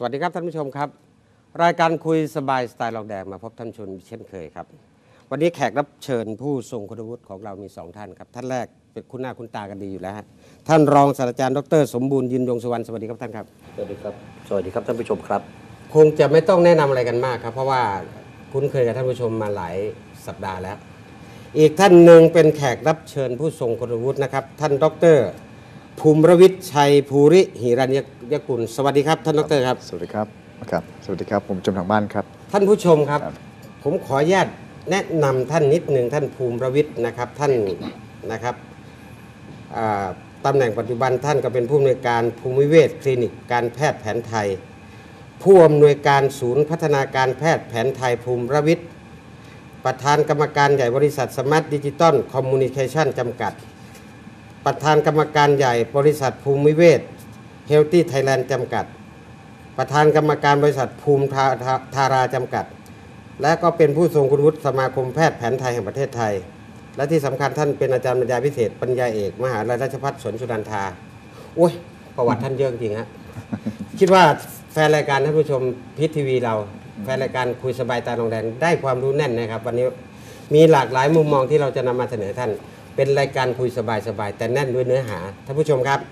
วัสดีครับท่านผู้ชมครับรายการคุยสบายสไตล์ลองแดงมาพบท่านชมเช่นเคยครับวันนี้แขกรับเชิญผู้ทรงคุณวุฒิของเรามี2ท่านครับท่านแรกเป็นคุ้นหน้าคุ้นตากันดีอยู่แล้วฮะท่านรองศาสตราจารย์ดร.สมบูรณ์ยืนยงสุวรรณสวัสดีครับท่านครับสวัสดีครับสวัสดีครับท่านผู้ชมครับคงจะไม่ต้องแนะนำอะไรกันมากครับเพราะว่าคุ้นเคยกับท่านผู้ชมมาหลายสัปดาห์แล้วอีกท่านหนึ่งเป็นแขกรับเชิญผู้ทรงคุณวุฒินะครับท่านดร.ภูมิรวิทย์ชัยภูริหิรัญยกุลสวัสดีครับท่านดร.ครับสวัสดีครับสวัสดีครับผมจำทางบ้านครับท่านผู้ชมครับผมขออนุญาตแนะนำท่านนิดหนึ่งท่านภูมิรวิทย์นะครับท่านนะครับตำแหน่งปัจจุบันท่านก็เป็นผู้อำนวยการภูมิเวชคลินิกการแพทย์แผนไทยผู้อำนวยการศูนย์พัฒนาการแพทย์แผนไทยภูมิรวิทย์ประธานกรรมการใหญ่บริษัทสมาร์ทดิจิตอลคอมมูนิเคชั่นจำกัดประธานกรรมการใหญ่บริษัทภูมิเวชเฮลตี้ไทยแลนด์จำกัดประธานกรรมการบริษัทภูมิธาราจำกัดและก็เป็นผู้ทรงคุณวุฒิสมาคมแพทย์แผนไทยแห่งประเทศไทยและที่สำคัญท่านเป็นอาจารย์บรรยายพิเศษปัญญาเอกมหาวิทยาลัยราชภัฏสวนสุนันทาโอ้ยประวัติท่านเยอะจริงฮะ คิดว่าแฟนรายการท่านผู้ชมพีทีวีเราแฟนรายการคุยสบายตาลงแดงได้ความรู้แน่นนะครับวันนี้มีหลากหลายมุมมองที่เราจะนำมาเสนอท่านเป็นรายการคุยสบายแต่แน่นด้วยเนื้อหาท่านผู้ชมครับ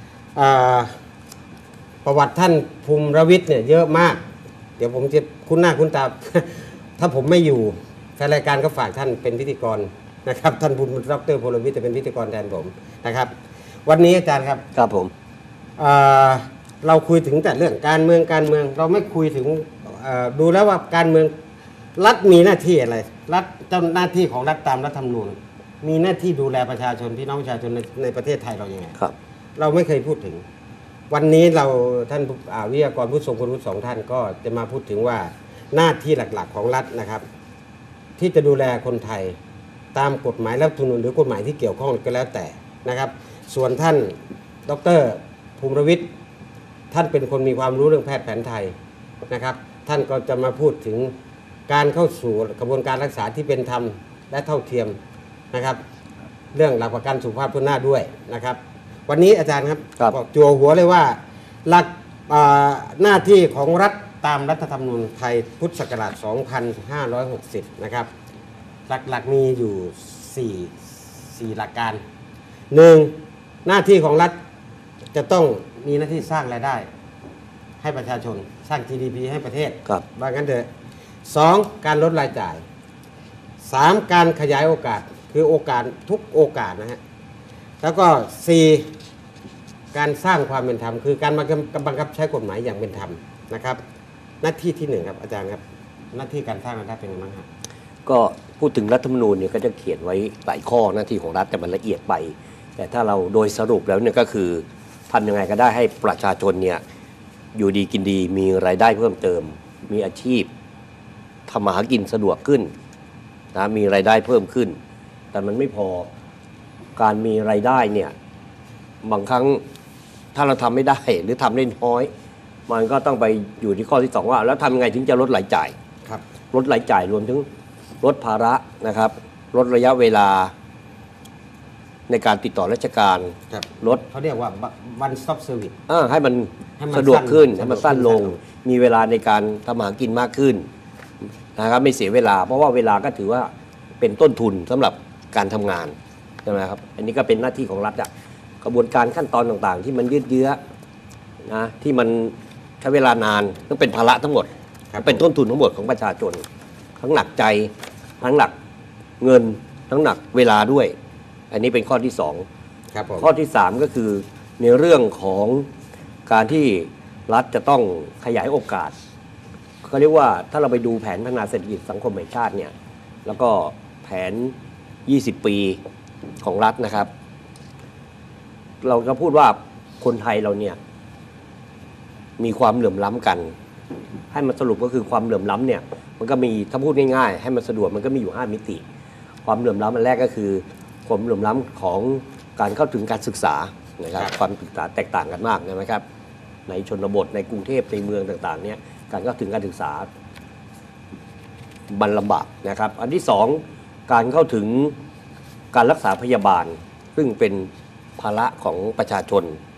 ประวัติท่านภูมิรวิทย์เนี่ยเยอะมากเดี๋ยวผมจะคุ้นหน้าคุ้นตา ถ้าผมไม่อยู่แฟนรายการก็ฝากท่านเป็นพิธีกรนะครับท่านภูมิดร.ภูมิรวิทย์จะเป็นพิธีกรแทนผมนะครับวันนี้อาจารย์ครับครับผมเราคุยถึงแต่เรื่องการเมืองเราไม่คุยถึงดูแล้วว่าการเมืองรัฐมีหน้าที่อะไรรัฐเจ้าหน้าที่ของรัฐตามรัฐธรรมนูญมีหน้าที่ดูแลประชาชนพี่น้องประชาชนในประเทศไทยเราอย่างไงครับเราไม่เคยพูดถึงวันนี้เราท่านวิทยากรผู้ทรงคุณวุฒิ2ท่านก็จะมาพูดถึงว่าหน้าที่หลักๆของรัฐนะครับที่จะดูแลคนไทยตามกฎหมายรัฐธรรมนูญหรือกฎหมายที่เกี่ยวข้องก็แล้วแต่นะครับส่วนท่านดร.ภูมิรวิทย์ท่านเป็นคนมีความรู้เรื่องแพทย์แผนไทยนะครับท่านก็จะมาพูดถึงการเข้าสู่กระบวนการรักษาที่เป็นธรรมและเท่าเทียมนะครับเรื่องหลักประกันสุขภาพทั่วหน้าด้วยนะครับวันนี้อาจารย์ครับบอกจั่วหัวเลยว่าหลักหน้าที่ของรัฐตามรัฐธรรมนูญไทยพุทธศักราช 2560 นะครับหลักๆมีอยู่4หลักการ 1. หน้าที่ของรัฐจะต้องมีหน้าที่สร้างรายได้ให้ประชาชนสร้าง GDP ให้ประเทศว่างั้นเถอะ 2. การลดรายจ่าย 3. การขยายโอกาสคือโอกาสทุกโอกาสนะฮะแล้วก็ 4. การสร้างความเป็นธรรมคือการบังคับใช้กฎหมายอย่างเป็นธรรมนะครับหน้าที่ที่1ครับอาจารย์ครับหน้าที่การสร้างรายได้เป็นยังไงครับก็พูดถึงรัฐธรรมนูญเนี่ยก็จะเขียนไว้หลายข้อหน้าที่ของรัฐแต่มันละเอียดไปแต่ถ้าเราโดยสรุปแล้วเนี่ยก็คือทำยังไงก็ได้ให้ประชาชนเนี่ยอยู่ดีกินดีมีรายได้เพิ่มเติมมีอาชีพทำมาหากินสะดวกขึ้นนะมีรายได้เพิ่มขึ้นแต่มันไม่พอการมีรายได้เนี่ยบางครั้งถ้าเราทำไม่ได้หรือทำได้น้อยมันก็ต้องไปอยู่ที่ข้อที่2ว่าแล้วทำยังไงถึงจะลดรายจ่ายลดรายจ่ายรวมถึงลดภาระนะครับลดระยะเวลาในการติดต่อราชการลดเขาเรียกว่า one stop service ให้มันสะดวกขึ้นให้มันสั้นลงมีเวลาในการทำมาหากินมากขึ้นนะครับไม่เสียเวลาเพราะว่าเวลาก็ถือว่าเป็นต้นทุนสำหรับการทำงานใช่ไหมครับอันนี้ก็เป็นหน้าที่ของรัฐกระบวนการขั้นตอนต่างๆที่มันยืดเยื้อนะที่มันใช้เวลานานต้องเป็นภาระทั้งหมดเป็นต้นทุนทั้งหมดของประชาชนทั้งหนักใจทั้งหนักเงินทั้งหนักเวลาด้วยอันนี้เป็นข้อที่2ครับข้อที่3ก็คือในเรื่องของการที่รัฐจะต้องขยายโอกาสเขาเรียกว่าถ้าเราไปดูแผนพัฒนาเศรษฐกิจสังคมแห่งชาติเนี่ยแล้วก็แผน20 ปีของรัฐนะครับเราจะพูดว่าคนไทยเราเนี่ยมีความเหลื่อมล้ำกันให้มันสรุปก็คือความเหลื่อมล้ำเนี่ยมันก็มีถ้าพูดง่ายๆให้มันสะดวกมันก็มีอยู่5มิติความเหลื่อมล้ำอันแรกก็คือความเหลื่อมล้ำของการเข้าถึงการศึกษานะครับความศึกษาแตกต่างกันมากนะครับในชนบทในกรุงเทพในเมืองต่างๆเนี่ยการเข้าถึงการศึกษามันลำบากนะครับอันที่2การเข้าถึงการรักษาพยาบาลซึ่งเป็นภาระของประชาชน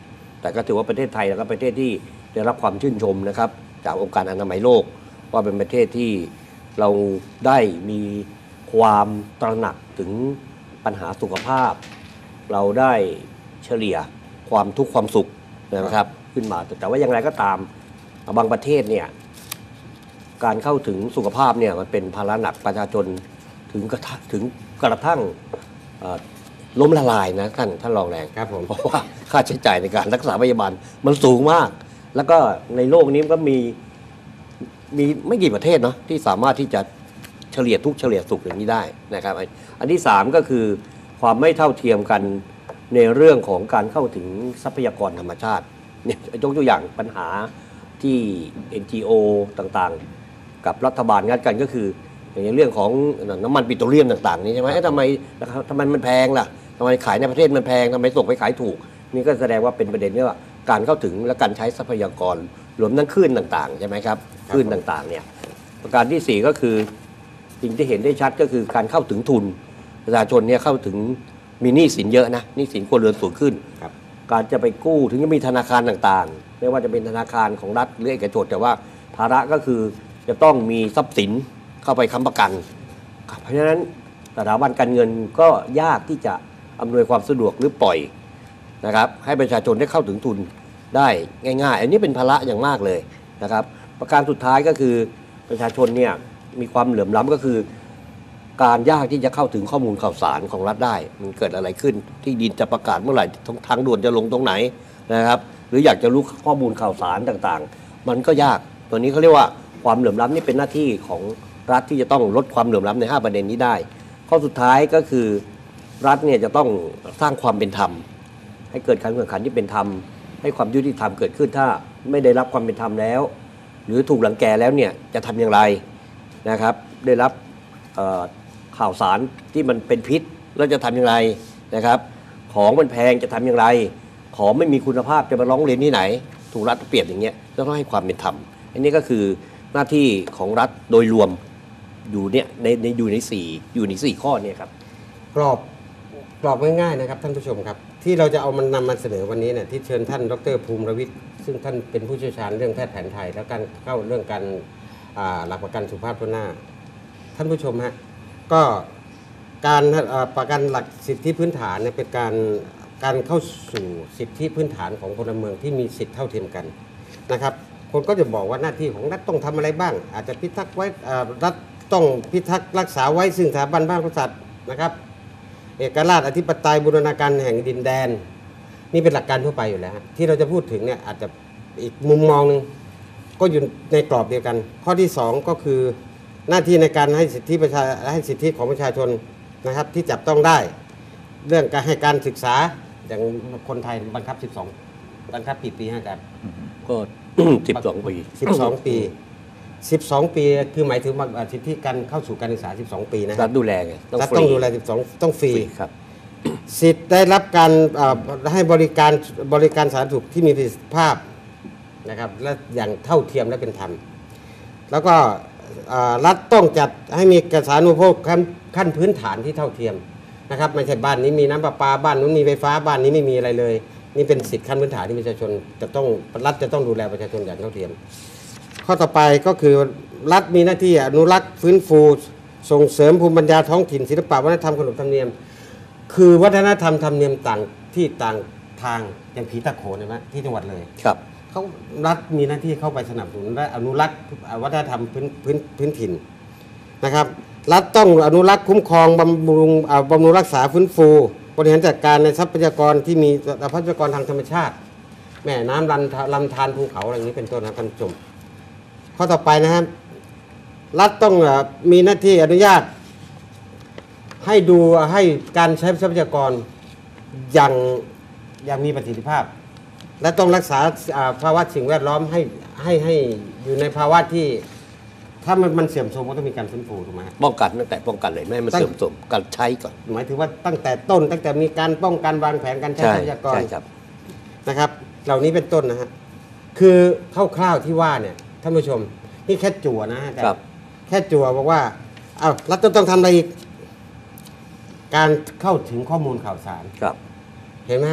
แต่ก็ถือว่าประเทศไทยแล้วก็ประเทศที่ได้รับความชื่นชมนะครับจากองค์การอนามัยโลกว่าเป็นประเทศที่เราได้มีความตระหนักถึงปัญหาสุขภาพ เราได้เฉลี่ยความทุกข์ความสุขนะครับขึ้นมาแต่ว่าอย่างไรก็ตามบางประเทศเนี่ยการเข้าถึงสุขภาพเนี่ยมันเป็นภาระหนักประชาชนถึงกระทั่งล้มละลายนะท่านรองแรงครับผมเพราะว่าค่าใช้จ่ายในการรักษาพยาบาลมันสูงมาก แล้วก็ในโลกนี้ก็มีไม่กี่ประเทศเนาะที่สามารถที่จะเฉลี่ยทุกข์เฉลี่ยสุขอย่างนี้ได้นะครับอันที่3ก็คือความไม่เท่าเทียมกันในเรื่องของการเข้าถึงทรัพยากรธรรมชาติเนี่ยยกตัวอย่างปัญหาที่ NGO ต่างๆกับรัฐบาลงัดกันก็คืออย่างเรื่องของน้ำมันปิโตรเลียมต่างๆนี่ใช่ไหมทำไมมันแพงล่ะทำไมขายในประเทศมันแพงทำไมส่งไปขายถูกนี่ก็แสดงว่าเป็นประเด็นเรื่องการเข้าถึงและการใช้ทรัพยากรรวมทั้งคลื่นต่างๆใช่ไหมครับคลื่นต่างๆเนี่ยประการที่4ก็คือสิ่งที่เห็นได้ชัดก็คือการเข้าถึงทุนประชาชนเนี่ยเข้าถึงมีหนี้สินเยอะนะหนี้สินครัวเรือนสูงขึ้นการจะไปกู้ถึงจะมีธนาคารต่างๆไม่ว่าจะเป็นธนาคารของรัฐหรือเอกชนแต่ว่าภาระก็คือจะต้องมีทรัพย์สินเข้าไปค้ำประกันเพราะฉะนั้นสถาบันการเงินก็ยากที่จะอำนวยความสะดวกหรือปล่อยนะครับให้ประชาชนได้เข้าถึงทุนได้ง่ายๆอันนี้เป็นภาระอย่างมากเลยนะครับประการสุดท้ายก็คือประชาชนเนี่ยมีความเหลื่อมล้ำก็คือการยากที่จะเข้าถึงข้อมูลข่าวสารของรัฐได้มันเกิดอะไรขึ้นที่ดินจะประกาศเมื่อไหร่ทางด่วนจะลงตรงไหนนะครับหรืออยากจะรู้ข้อมูลข่าวสารต่างๆมันก็ยากตัวนี้เขาเรียกว่าความเหลื่อมล้ำนี่เป็นหน้าที่ของรัฐที่จะต้องลดความเหลื่อมล้ำใน5ประเด็นนี้ได้ข้อสุดท้ายก็คือรัฐเนี่ยจะต้องสร้างความเป็นธรรมให้เกิดการแข่งขันที่เป็นธรรมให้ความยุติธรรมเกิดขึ้นถ้าไม่ได้รับความเป็นธรรมแล้วหรือถูกรังแกแล้วเนี่ยจะทำอย่างไรนะครับได้รับข่าวสารที่มันเป็นพิษแล้วจะทำอย่างไรนะครับของมันแพงจะทำอย่างไรของไม่มีคุณภาพจะมาร้องเรียนที่ไหนถูกรัฐเปรียบอย่างเงี้ยต้องให้ความเป็นธรรมอันนี้ก็คือหน้าที่ของรัฐโดยรวมอยู่เนี่ยอยู่ใน4ข้อเนี่ยครับกรอบง่ายๆนะครับท่านผู้ชมครับที่เราจะเอามันนำมาเสนอวันนี้เนี่ยที่เชิญท่านดร.ภูมิรวิทย์ซึ่งท่านเป็นผู้เชี่ยวชาญเรื่องแพทย์แผนไทยแล้วการเข้าเรื่องการหลักประกันสุขภาพทั่วหน้าท่านผู้ชมฮะก็การประกันหลักสิทธิพื้นฐานเนี่ยเป็นการเข้าสู่สิทธิพื้นฐานของพลเมืองที่มีสิทธิเท่าเทียมกันนะครับคนก็จะบอกว่าหน้าที่ของรัฐต้องทำอะไรบ้างอาจจะพิทักษ์ไว้รัฐต้องพิทักษ์รักษาไว้ซึ่งสถาบันพระมหากษัตริย์นะครับเอกราชอธิปไตยบูรณาการแห่งดินแดนนี่เป็นหลักการทั่วไปอยู่แล้วที่เราจะพูดถึงเนี่ยอาจจะอีกมุมมองนึงก็อยู่ในกรอบเดียวกันข้อที่2ก็คือหน้าที่ในการให้สิทธิของประชาชนนะครับที่จับต้องได้เรื่องการให้การศึกษาอย่างคนไทยบังคับกี่ปีฮะอาจารย์ก็12 ปี 12 ปี12 ปีคือหมายถึงสิทธิการเข้าสู่การศึกษา12 ปีนะรัฐดูแลไงรัฐต้องดูแล12ต้องฟรีครับสิทธิ์ได้รับการให้บริการสาธารณสุขที่มีประสิทธิภาพนะครับและอย่างเท่าเทียมและเป็นธรรมแล้วก็รัฐต้องจัดให้มีสาธารณูปโภคขั้นพื้นฐานที่เท่าเทียมนะครับไม่ใช่บ้านนี้มีน้ำประปาบ้านนู้นมีไฟฟ้าบ้านนี้ไม่มีอะไรเลยนี่เป็นสิทธิขั้นพื้นฐานที่ประชาชนรัฐจะต้องดูแลประชาชนอย่างเท่าเทียมข้อต่อไปก็คือรัฐมีหน้าที่อนุรักษ์ฟื้นฟูส่งเสริมภูมิปัญญาท้องถิ่นศิลปะวัฒนธรรมขนบธรรมเนียมคือวัฒนธรรมธรรมเนียมต่างที่ต่างทางอย่างผีตะโขนใช่ไหมที่จังหวัดเลยครับเขารัฐมีหน้าที่เข้าไปสนับสนุนและอนุรักษ์วัฒนธรรมพื้นถิ่นนะครับรัฐต้องอนุรักษ์คุ้มครองบำรุงรักษาฟื้นฟูบริหารจัดการในทรัพยากรที่มีทรัพยากรทางธรรมชาติแม่น้ำลำธารภูเขาอะไรอย่างนี้เป็นต้นนะท่านผู้ชมข้อต่อไปนะครับรัฐต้องมีหน้าที่อนุญาตให้การใช้ทรัพยากรอย่างมีประสิทธิภาพและต้องรักษาภาวะสิ่งแวดล้อมให้อยู่ในภาวะที่ถ้ามันเสื่อมโทรมก็ต้องมีการฟื้นฟูถูกไหมป้องกันตั้งแต่ป้องกันเลยไม่ให้มันเสื่อมโทรมการใช้ก่อนหมายถึงว่าตั้งแต่มีการป้องกันวางแผนการใช้ทรัพยากรนะครับเหล่านี้เป็นต้นนะฮะคือคร่าวๆที่ว่าเนี่ยท่านผู้ชมนี่แค่จั่วนะฮะแค่จั่วบอกว่ารัฐต้องทำอะไรอีกการเข้าถึงข้อมูลข่าวสารครับเห็นไหมฮะ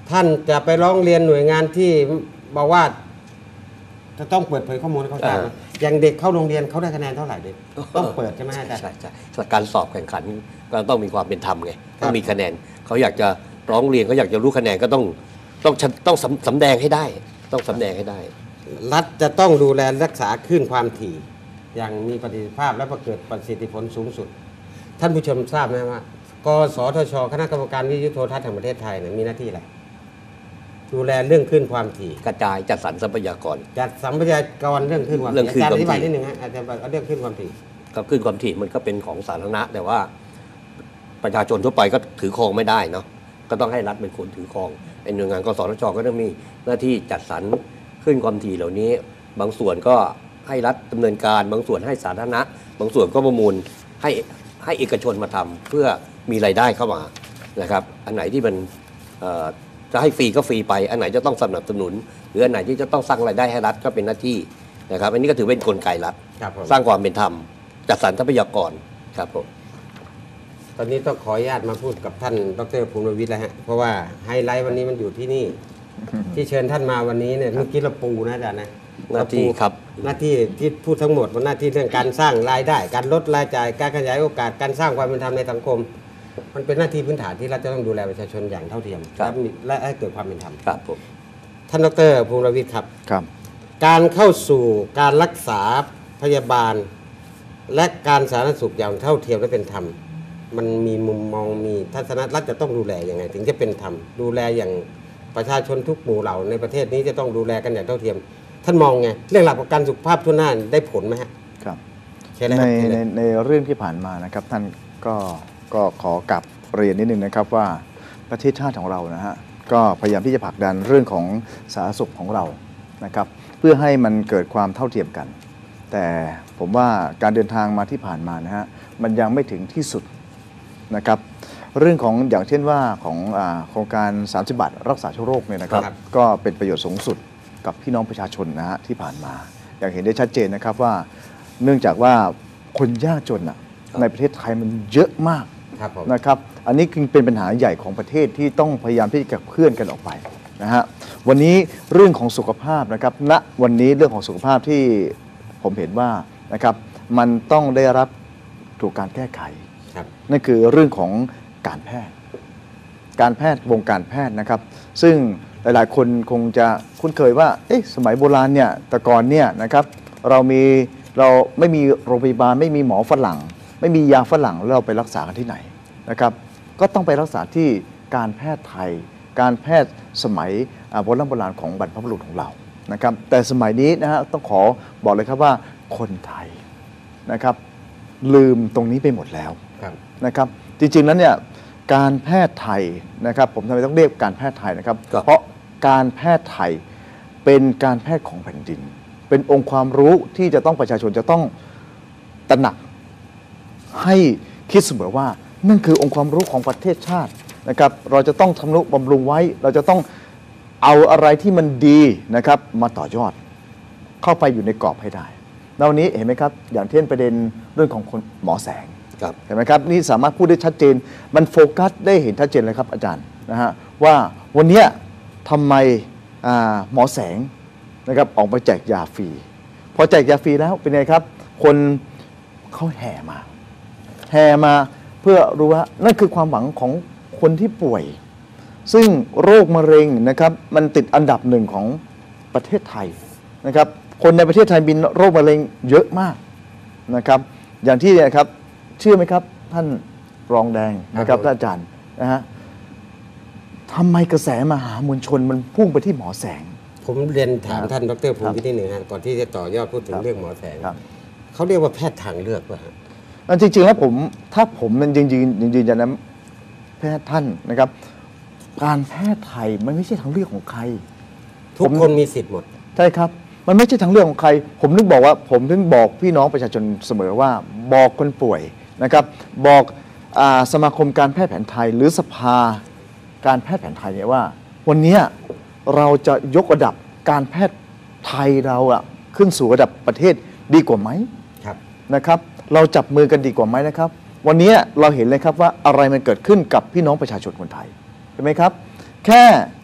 ท่านจะไปร้องเรียนหน่วยงานที่บอกว่าจะต้องเปิดเผยข้อมูลให้เขาทราบอย่างเด็กเข้าโรงเรียนเขาได้คะแนนเท่าไหร่เด็กต้องเปิดใช่ไหมอาจารย์ใช่ใช่การสอบแข่งขันก็ต้องมีความเป็นธรรมไงต้องมีคะแนนเขาอยากจะร้องเรียนเขาอยากจะรู้คะแนนก็ต้องสำแดงให้ได้ต้องสำแดงให้ได้รัฐจะต้องดูแลรักษาคลื่นความถี่อย่างมีประสิทธิภาพและเกิดประสิทธิผลสูงสุด ท่านผู้ชมทราบไหมว่ากสทชคณะกรรมการวิทยุโทรทัศน์แห่งประเทศไทยมีหน้าที่อะไรดูแลเรื่องคลื่นความถี่กระจายจัดสรรทรัพยากรจัดทรัพยากรเรื่องคลื่นความถี่อาจารย์อธิบายนิดนึงฮะอาจารย์เอาเรื่องคลื่นความถี่กับคลื่นความถี่มันก็เป็นของสาธารณะแต่ว่าประชาชนทั่วไปก็ถือครองไม่ได้เนาะก็ต้องให้รัฐเป็นคนถือครองเป็นหน่วยงานกสทชก็ต้องมีหน้าที่จัดสรรคลื่นความถี่เหล่านี้บางส่วนก็ให้รัฐดำเนินการบางส่วนให้สาธารณะบางส่วนก็ประมูลให้เอกชนมาทำเพื่อมีรายได้เข้ามานะครับอันไหนที่มันจะให้ฟรีก็ฟรีไปอันไหนจะต้องสนับสนุนหรืออันไหนที่จะต้องสร้างรายได้ให้รัฐก็เป็นหน้าที่นะครับอันนี้ก็ถือเป็นกลไกรัฐสร้างความเป็นธรรมจัดสรรทรัพยากรครับผมตอนนี้ต้องขออนุญาตมาพูดกับท่านดร.ภูมิวิทย์แล้วฮะเพราะว่าไฮไลท์วันนี้มันอยู่ที่นี่ที่เชิญท่านมาวันนี้เนี่ยเมื่อกี้เราปูนะอาจารย์นะหน้าที่ครับหน้าที่ที่พูดทั้งหมดมันหน้าที่เรื่องการสร้างรายได้การลดรายจ่ายการขยายโอกาสการสร้างความเป็นธรรมในสังคมมันเป็นหน้าที่พื้นฐานที่รัฐจะต้องดูแลประชาชนอย่างเท่าเทียมและให้เกิดความเป็นธรรมครับผมท่านดร.ภูมิวิทย์ครับครับการเข้าสู่การรักษาพยาบาลและการสาธารณสุขอย่างเท่าเทียมและเป็นธรรมมันมีมุมมองมีทัศนะรัฐจะต้องดูแลยังไงถึงจะเป็นธรรมดูแลอย่างประชาชนทุกหมู่เหล่าในประเทศนี้จะต้องดูแลกันอย่างเท่าเทียมท่านมองไงเรื่องหลักประกันสุขภาพทั่วหน้าได้ผลไหมฮะครับในเรื่องที่ผ่านมานะครับท่านก็ขอกลับเรียนนิดนึงนะครับว่าประเทศชาติของเรานะฮะก็พยายามที่จะผลักดันเรื่องของสาธารณสุขของเรานะครับเพื่อให้มันเกิดความเท่าเทียมกันแต่ผมว่าการเดินทางมาที่ผ่านมานะฮะมันยังไม่ถึงที่สุดนะครับเรื่องของอย่างเช่นว่าของโครงการ30 บาทรักษาเชื้อโรคเนี่ยนะครับก็เป็นประโยชน์สูงสุดกับพี่น้องประชาชนนะฮะที่ผ่านมาอย่างเห็นได้ชัดเจนนะครับว่าเนื่องจากว่าคนยากจนในประเทศไทยมันเยอะมากนะครับอันนี้จึงเป็นปัญหาใหญ่ของประเทศที่ต้องพยายามที่จะขับเคลื่อนกันออกไปนะฮะวันนี้เรื่องของสุขภาพนะครับณวันนี้เรื่องของสุขภาพที่ผมเห็นว่านะครับมันต้องได้รับถูกการแก้ไขนั่นคือเรื่องของการแพทย์วงการแพทย์นะครับซึ่งหลายๆคนคงจะคุ้นเคยว่าสมัยโบราณเนี่ยแต่ก่อนเนี่ยนะครับเราไม่มีโรงพยาบาลไม่มีหมอฝรั่งไม่มียาฝรั่งแล้วเราไปรักษากันที่ไหนนะครับก็ต้องไปรักษาที่การแพทย์ไทยการแพทย์สมัยโบราณของบรรพบุรุษของเรานะครับแต่สมัยนี้นะฮะต้องขอบอกเลยครับว่าคนไทยนะครับลืมตรงนี้ไปหมดแล้วนะครับจริงๆแล้วเนี่ยการแพทย์ไทยนะครับผมทำไมต้องเรียกการแพทย์ไทยนะครับเพราะการแพทย์ไทยเป็นการแพทย์ของแผ่นดินเป็นองค์ความรู้ที่จะต้องประชาชนจะต้องตระหนักให้คิดเสมอว่านั่นคือองค์ความรู้ของประเทศชาตินะครับเราจะต้องทำนุบำรุงไว้เราจะต้องเอาอะไรที่มันดีนะครับมาต่อยอดเข้าไปอยู่ในกรอบให้ได้แล้ววันนี้เห็นไหมครับอย่างเช่นประเด็นเรื่องของหมอแสงเห็นไหมครับนี่สามารถพูดได้ชัดเจนมันโฟกัสได้เห็นชัดเจนเลยครับอาจารย์นะฮะว่าวันนี้ทำไมหมอแสงนะครับออกมาแจกยาฟรีพอแจกยาฟรีแล้วเป็นไงครับคนเขาแห่มาเพื่อรู้ว่านั่นคือความหวังของคนที่ป่วยซึ่งโรคมะเร็งนะครับมันติดอันดับหนึ่งของประเทศไทยนะครับคนในประเทศไทยมีโรคมะเร็งเยอะมากนะครับอย่างที่นะครับเชื่อไหมครับท่านรองแดงนะครับท่านอาจารย์นะฮะทำไมกระแสมหามวลชนมันพุ่งไปที่หมอแสงผมเรียนถามท่านดร.ภูมิวิทย์นิดหนึ่งฮะก่อนที่จะต่อยอดพูดถึงเรื่องหมอแสงเขาเรียกว่าแพทย์ทางเลือกป่ะฮะจริงๆแล้วถ้าผมมันยืนยันนะแพทย์ท่านนะครับการแพทย์ไทยมันไม่ใช่ทางเลือกของใครทุกคนมีสิทธิ์หมดใช่ครับมันไม่ใช่ทางเลือกของใครผมถึงบอกพี่น้องประชาชนเสมอว่าบอกคนป่วยนะครับบอกสมาคมการแพทย์แผนไทยหรือสภาการแพทย์แผนไทยเนี่ยว่าวันนี้เราจะยกระดับการแพทย์ไทยเราขึ้นสู่ระดับประเทศดีกว่าไหมนะครับเราจับมือกันดีกว่าไหมนะครับวันนี้เราเห็นเลยครับว่าอะไรมันเกิดขึ้นกับพี่น้องประชาชนคนไทยเห็นไหมครับแค่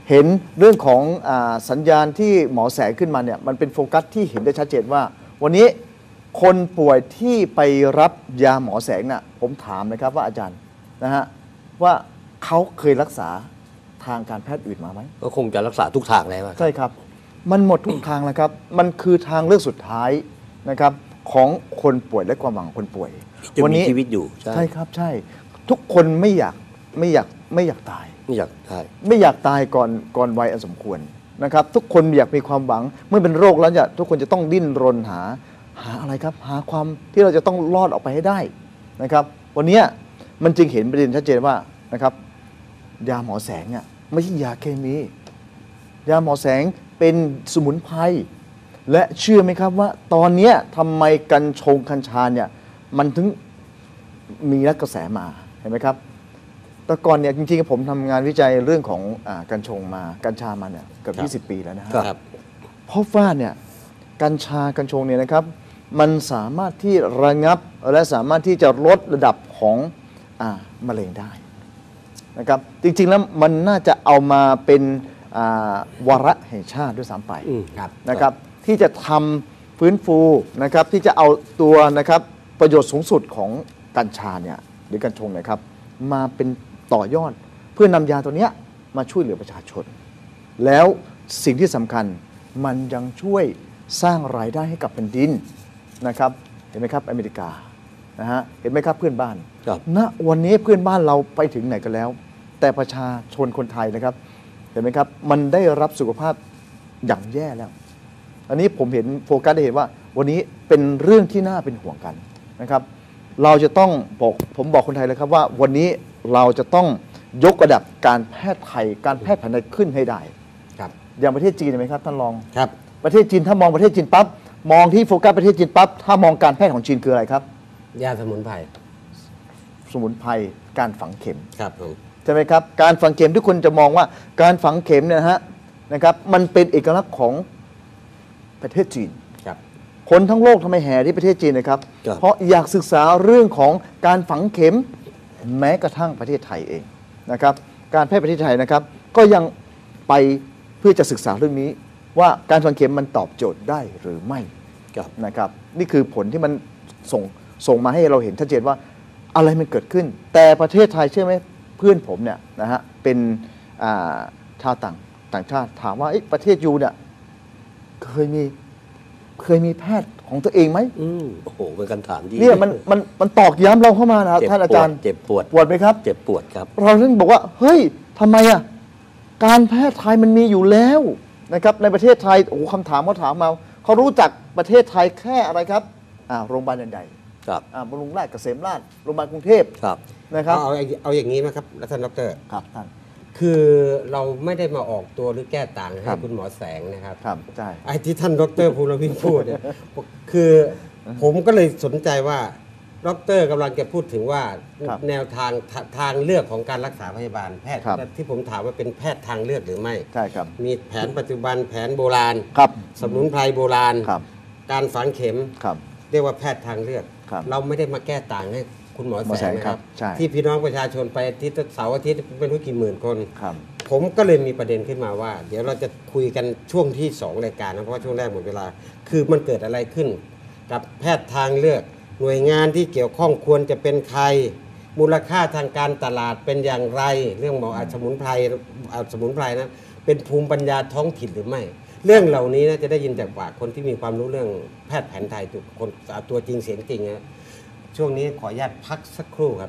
เห็นเรื่องของสัญญาณที่หมอแสงขึ้นมาเนี่ยมันเป็นโฟกัสที่เห็นได้ชัดเจนว่า วันนี้คนป่วยที่ไปรับยาหมอแสงน่ะผมถามนะครับว่าอาจารย์นะฮะว่าเขาเคยรักษาทางการแพทย์อื่นมาไหมก็คงจะรักษาทุกทางแล้วอะใช่ครับมันหมดทุกทางแล้วครับมันคือทางเลือกสุดท้ายนะครับของคนป่วยและความหวังของคนป่วยจะวัมีนี้ชีวิตอยู่ใช่ใช่ครับใช่ทุกคนไม่อยากตายไม่อยากใช่ไม่อยากตายก่อนวัยอันสมควรนะครับทุกคนอยากมีความหวังเมื่อเป็นโรคแล้วทุกคนจะต้องดิ้นรนหาอะไรครับหาความที่เราจะต้องรอดออกไปให้ได้นะครับวันนี้มันจึงเห็นประเด็นชัดเจนว่านะครับยาหมอแสงเนี่ยไม่ใช่ยาเคมียาหมอแสงเป็นสมุนไพรและเชื่อไหมครับว่าตอนนี้ทำไมกัญชาเนี่ยมันถึงมีกระแสมาเห็นไหมครับแต่ก่อนเนี่ยจริงๆผมทำงานวิจัยเรื่องของกัญชามาเนี่ยเกือบ20 ปีแล้วนะครับเพราะว่าเนี่ยกัญชงเนี่ยนะครับมันสามารถที่ระงับและสามารถที่จะลดระดับของมะเร็งได้นะครับจริงๆแล้วมันน่าจะเอามาเป็นวาระแห่งชาติด้วยซ้ำไปครับนะครับที่จะทำฟื้นฟูนะครับที่จะเอาตัวนะครับประโยชน์สูงสุดของกัญชาเนี่ยหรือกัญชงนะครับมาเป็นต่อยอดเพื่อนำยาตัวเนี้ยมาช่วยเหลือประชาชน แล้วสิ่งที่สำคัญมันยังช่วยสร้างรายได้ให้กับแผ่นดินนะครับเห็นไหมครับอเมริกานะฮะเห็นไหมครับเพื่อนบ้านครับณวันนี้เพื่อนบ้านเราไปถึงไหนกันแล้ว แต่ประชาชนคนไทยนะครับเห็นไหมครับมันได้รับสุขภาพอย่างแย่แล้ว อันนี้ผมเห็นโฟกัสได้เห็นว่าวันนี้เป็นเรื่องที่น่าเป็นห่วงกันนะครับ เราจะต้องผมบอกคนไทยเลยครับว่าวันนี้เราจะต้องยกระดับการแพทย์ไทยการแพทย์แผนไทยขึ้นให้ได้ครับอย่างประเทศจีนเห็นไหมครับท่านรองครับประเทศจีนถ้ามองประเทศจีนปั๊บมองที่โฟกัสประเทศจีนปั๊บถ้ามองการแพทย์ของจีนคืออะไรครับยาสมุนไพรสมุนไพรการฝังเข็มครับผมใช่ไหมครับการฝังเข็มทุกคนจะมองว่าการฝังเข็มเนี่ยนะครับมันเป็นเอกลักษณ์ของประเทศจีนครับคนทั้งโลกทำไมแห่ที่ประเทศจีนนะครับครับเพราะอยากศึกษาเรื่องของการฝังเข็มแม้กระทั่งประเทศไทยเองนะครับการแพทย์ประเทศไทยนะครับก็ยังไปเพื่อจะศึกษาเรื่องนี้ว่าการฝังเข็มมันตอบโจทย์ได้หรือไม่ครับนะครับนี่คือผลที่มันส่งมาให้เราเห็นชัดเจนว่าอะไรมันเกิดขึ้น แต่ประเทศไทยเชื่อไหมเพื่อนผมเนี่ยนะฮะเป็นชาวต่างชาติถามว่าประเทศยูเนี่ยเคยมีแพทย์ของตัวเองไหมโอ้โหเป็นคำถามที่เนี่ยมันตอกย้ำเราเข้ามานะครับท่านอาจารย์เจ็บปวดปวดไหมครับเจ็บปวดครับเราถึงบอกว่าเฮ้ยทำไมอ่ะการแพทย์ไทยมันมีอยู่แล้วนะครับในประเทศไทยโอ้โหคำถามเขาถามมาเขารู้จักประเทศไทยแค่อะไรครับโรงพยาบาลใหญ่ครับบำรุงราษฎร์เกษมราษฎร์โรงพยาบาลกรุงเทพครับนะครับเอาอย่างนี้ไหมครับท่านดรครับท่านคือเราไม่ได้มาออกตัวหรือแก้ต่างครัให้บคุณหมอแสงนะครับครับใช่ไอ้ที่ท่านดรภูรวิทย์พูดเนี่ย คือผมก็เลยสนใจว่าดรกำลังจะพูดถึงว่าครับแนวทางเลือกของการรักษาพยาบาลแพทย์ครับที่ผมถามว่าเป็นแพทย์ทางเลือกหรือไม่ใช่ครับมีแผนปัจจุบันแผนโบราณครับสมุนไพรโบราณครับการฝังเข็มครับเรียกว่าแพทย์ทางเลือกครับเราไม่ได้มาแก้ต่างให้คุณหมอหมอแสแสงงนะคครัรับบ ใช่ที่พี่น้องประชาชนไปอาทิตย์เสาร์อาทิตย์ไม่รู้กี่หมื่นคนครับผมก็เลยมีประเด็นขึ้นมาว่า เดี๋ยวเราจะคุยกันช่วงที่ 2 รายการนะเพราะว่าช่วงแรกหมดเวลา คือมันเกิดอะไรขึ้น กับแพทย์ทางเลือก หน่วยงานที่เกี่ยวข้องควรจะเป็นใคร มูลค่าทางการตลาดเป็นอย่างไร เรื่องหมอสมุนไพรนะเป็นภูมิปัญญาท้องถิ่นหรือไม่ เรื่องเหล่านี้นะจะได้ยินจากปากคนที่มีความรู้เรื่องแพทย์แผนไทยตัวจริงเสียงจริงนะช่วงนี้ขออนุญาตพักสักครู่ครับ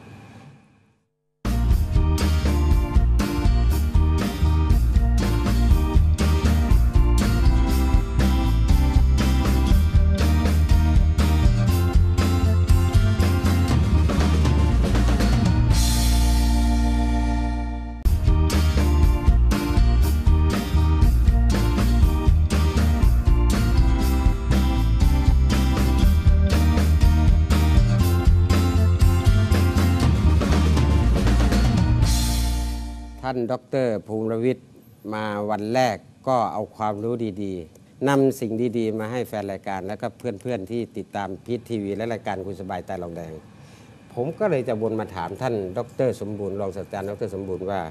ท่านดรภูมิวิทย์มาวันแรกก็เอาความรู้ดีๆนำสิ่งดีๆ มาให้แฟนรายการและก็เพื่อนๆที่ติดตามพีททีวีและรายการคุณสบายใต้รองแดง ผมก็เลยจะวนมาถามท่านดรสมบูรณ์รองศาสตราจารย์ดรสมบูรณ์ว่า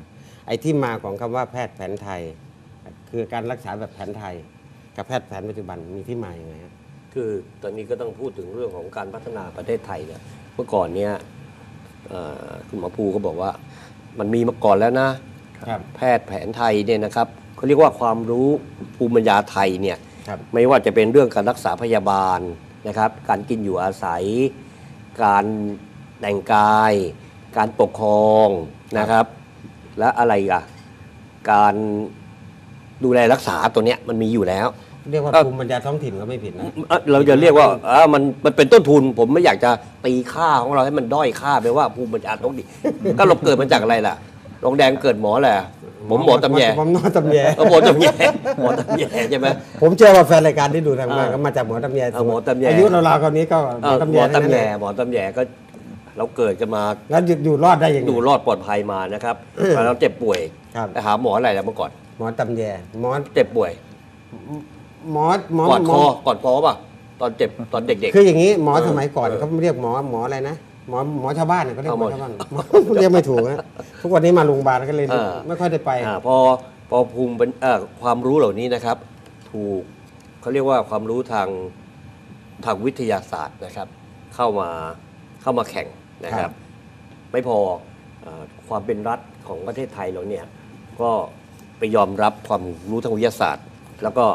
ไอ้ที่มาของคำว่าแพทย์แผนไทย คือการรักษาแบบแผนไทย กับแพทย์แผนปัจจุบันมีที่มาอย่างไงครับคือตอนนี้ก็ต้องพูดถึงเรื่องของการพัฒนาประเทศไทยเนี่ยเมื่อก่อนเนี่ยคุณหมอภูก็บอกว่ามันมีมาก่อนแล้วนะครับ แพทย์แผนไทยเนี่ยนะครับเขาเรียกว่าความรู้ภูมิปัญญาไทยเนี่ยครับไม่ว่าจะเป็นเรื่องการรักษาพยาบาลนะครับการกินอยู่อาศัย การแต่งกาย การปกครองนะครับ และอะไรอ่ะการดูแลรักษาตัวเนี้ยมันมีอยู่แล้วเรียกว่าภูมิปัญญาท้องถิ่นก็ไม่ผิดนะเราจะเรียกว่ามันเป็นต้นทุน ผมไม่อยากจะตีค่าของเราให้มันด้อยค่าไปว่าภูมิปัญญาท้องถิ่น ก็เราเกิดมาจากอะไรล่ะรองแดงเกิดหมอแหละผมหมอตำแยผมหมอตำแยหมอตำแยหมอตำแยใช่ไหมผมเชื่อว่าแฟนรายการที่ดูทางบ้านก็มาจากหมอตำแยหมอตำแยอายุราวๆคนนี้ก็หมอตำหแยมอทั้งตำนั้นแยเลยหมอตำแยก็เราเกิดกันมาแล้วอยู่รอดได้ยังไงดูรอดปลอดภัยมานะครับตอนเราเจ็บป่วยครับไปหาหมออะไรแล้วเมื่อก่อนหมอตำแยหมอเจ็บป่วยหมอหมอกอดหมคออกอดคอป่ะตอนเจ็บตอนเด็กคืออย่างนี้หมอเออสมัยก่อนเออเขาเรียกหมออะไรนะหมอชาวบ้านเขาเรียกเอาหหมมออชาวบ้านหมอเรียกไม่ถูกนะทุกวันนี้มาโรงพยาบาลก็เลยเออไม่ค่อยได้ไปพอภูมิเป็นความรู้เหล่านี้นะครับ ถูกเขาเรียกว่าความรู้ทางวิทยาศาสตร์นะครับ เข้ามาแข่งนะคครัรับบไม่พอความเป็นรัฐของประเทศไทยเราเนี่ยก็ไปยอมรับความรู้ทางวิทยาศาสตร์ แล้วก็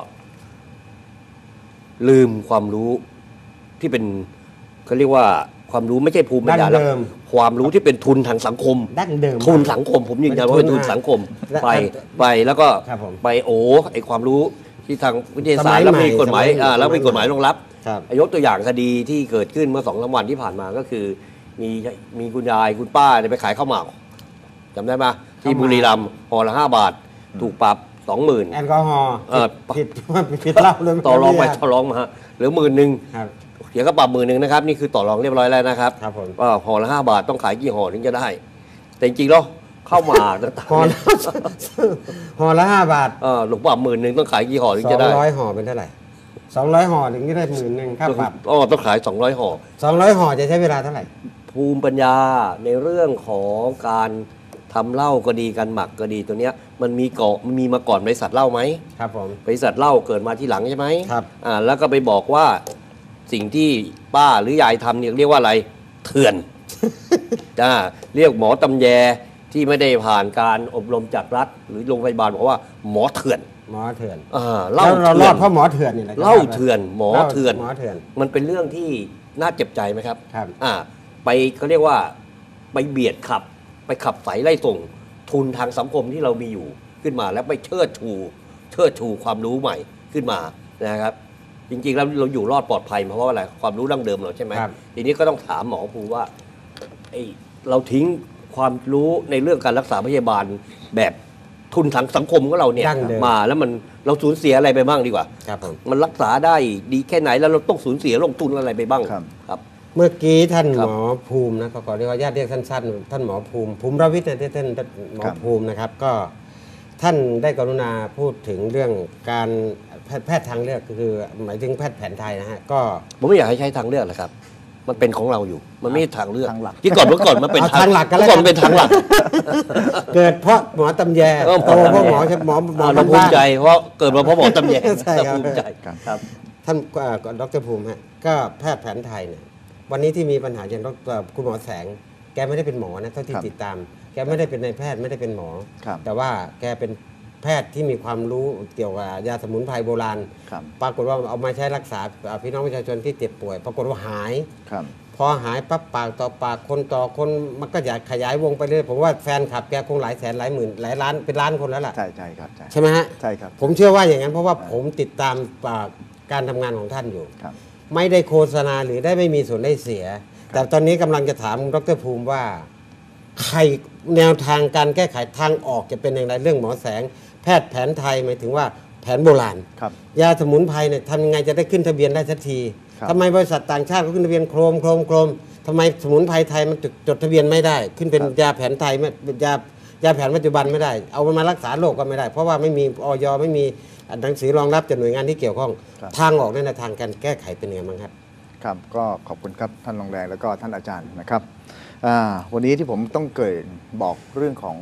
ลืมความรู้ที่เป็นเขาเรียกว่าความรู้ไม่ใช่ภูมิปัญญาดั้งแล้วเดิมความรู้ที่เป็นทุนทางสังคมดั้งเดิมทุนสังคมผมยืนยันว่าเป็นทุนสังคมและไปแล้วก็ครับผมไปไอความรู้ที่ทางวิทยาศาสตร์แล้วมีกฎหมายสมัยใหม่แล้วมีกฎหมายรองรับครับยกตัวอย่างคดีที่เกิดขึ้นเมื่อ2-3 วันที่ผ่านมาก็คือมีคุณยายคุณป้าเนี่ยไปขายข้าวหมากจำได้ไหมที่บุรีรัมย์ห่อละ5 บาท ถูกปรับ 20,000 แอลกอฮอล์เออผิดเหล้าเลยต่อรองไปต่อรองมาเหลือ10,000 ครับเดี๋ยวก็ปรับ10,000นะครับ นี่คือต่อรองเรียบร้อยแล้วนะครับครับผมว่าห่อละ5 บาทต้องขายกี่ห่อถึงจะได้ แต่จริงๆแล้วเข้ามาต่างห่อๆละห่อละ5 บาทหลวงปรับ10,000ต้องขายกี่ห่อถึงจะได้ 200ห่อเป็นเท่าไหร่200ห่อถึงจะได้11,000ค่าปรับต้องขาย200ห่อ 200ห่อจะใช้เวลาเท่าไหร่ภูมิปัญญาในเรื่องของการทำเหล้าก็ดีการหมักก็ดีตัวเนี้ยมันมีมาก่อนบริษัทเหล้าไหมครับผมบริษัทเหล้าเกิดมาที่หลังใช่ไหมครับแล้วก็ไปบอกว่าสิ่งที่ป้าหรือยายทำเนี่ยเรียกว่าอะไรเถื่อน เรียกหมอตำแยที่ไม่ได้ผ่านการอบรมจากรัฐ หรือโรงพยาบาลบอกว่าหมอเถื่อนหมอเถื่อนเหล้าแล้วเราเถื่รออน ดเพราะหมอเถื่อนนี่แหละเหล้าเถื่อนหมอเถื่อนหมอเถื่อนมันเป็นเรื่องที่น่าเจ็บใจไหมครับครับไปเขาเรียกว่าไปเบียดขับ ไปขับไสไล่ส่งทุนทางสังคมที่เรามีอยู่ขึ้นมาแล้วไปเชิดชูความรู้ใหม่ขึ้นมานะครับ จริงๆแล้วเราอยู่รอดปลอดภัยเพราะว่าอะไรความรู้ดั้งเดิมเราใช่ไหมครับทีนี้ก็ต้องถามหมอภูว่าเราทิ้งความรู้ในเรื่องการรักษาพยาบาลแบบทุนทางสังคมของเราเนี่ยดั้งเดิมมาแล้วเราสูญเสียอะไรไปบ้างดีกว่าครับผมมันรักษาได้ดีแค่ไหนแล้วเราต้องสูญเสียลงทุนอะไรไปบ้างครับครับเมื่อกี้ท่านคหรับมอภูมินะขอเรียกว่าญาติเรียกสั้นๆท่านหมอภูมิรวิทย์นะที่ท่านหมอครับภูมินะครับ ก็ท่านได้กรุณาพูดถึงเรื่องการแพทย์ทางเลือกคือ หมายถึงแพทย์แผนไทยนะฮะก็ผมไม่อยากให้ใช้ทางเลือกเลยครับ มันเป็นของเราอยู่ มันไม่ใช่ทางเลือกทางหลักที่เเมื่อก่อนมันเป็นเอาทางหลักกันเมื่แล้วอก่กัอน นมันเป็นทางหลักเกิดเพราะหมอตำแยเออโตเพราะหมอเราภูบ้ามินใจเพราะเกิดมาเพราะหมอตำแยใช่ครับภูมิใจครับครับท่านดรภูมิฮะก็แพทย์แผนไทยเนี่ยวันนี้ที่มีปัญหาอย่างคุณหมอแสง แกไม่ได้เป็นหมอนะเท่าที่ครับติดตาม แกไม่ได้เป็นนายแพทย์ไม่ได้เป็นหมอครับแต่ว่าแกเป็นแพทย์ที่มีความรู้เกี่ยวกับยาสมุนไพรโบราณครับปรากฏว่าเอามาใช้รักษาพี่น้องประชาชนที่เจ็บป่วย ปรากฏว่าหายครับพอหายปั๊บปากต่อปากคนต่อคนมันก็อยากขยายวงไปเรื่อยผมว่าแฟนคลับแกคงหลายแสนหลายหมื่นหลายล้านเป็นล้านคนแล้วล่ะใช่ใช่ครับใช่ใช่ไหมฮะใช่ครับผมเชื่อว่าอย่างนั้นเพราะว่าผมติดตามการทำงานของท่านอยู่ครับไม่ได้โฆษณาหรือได้ไม่มีส่วนได้เสีย แต่ตอนนี้กำลังจะถามดรภูมิว่าใครแนวทางการแก้ไขทางออกจะเป็นอย่างไรเรื่องหมอแสง แพทย์แผนไทยหมายถึงว่าแผนโบราณครับยาสมุนไพรเนี่ยทำยังไงจะได้ขึ้นทะเบียนได้สักทีครับทำไมบริษัทต่างชาติเขาขึ้นทะเบียนโครมทำไมสมุนไพรไทยมันจดทะเบียนไม่ได้ ขึ้นเป็นยาแผนไทยไม่ยาแผนปัจจุบันไม่ได้ เอามันมารักษาโรคก็ไม่ได้ เพราะว่าไม่มีออยไม่มีหนังสือรองรับจากหน่วยงานที่เกี่ยวข้องครับทางออกในทางการแก้ไขเป็นยังไงบ้างครับครับก็ขอบคุณครับท่านรองแดงแล้วก็ท่านอาจารย์นะครับวันนี้ที่ผมต้องเกิดบอกเรื่องของ